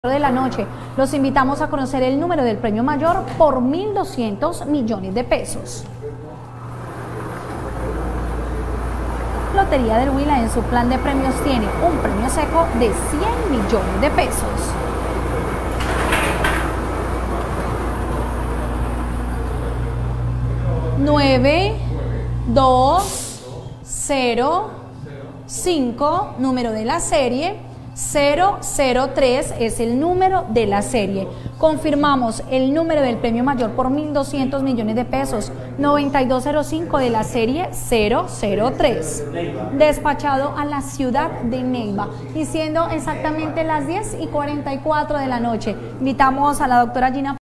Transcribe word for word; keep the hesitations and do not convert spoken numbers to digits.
de la noche. Los invitamos a conocer el número del premio mayor por mil doscientos millones de pesos. Lotería del Huila en su plan de premios tiene un premio seco de cien millones de pesos. nueve dos cero cinco, número de la serie. cero cero tres es el número de la serie. Confirmamos el número del premio mayor por mil doscientos millones de pesos, noventa y dos cero cinco de la serie cero cero tres, despachado a la ciudad de Neiva, y siendo exactamente las diez y cuarenta y cuatro de la noche, invitamos a la doctora Gina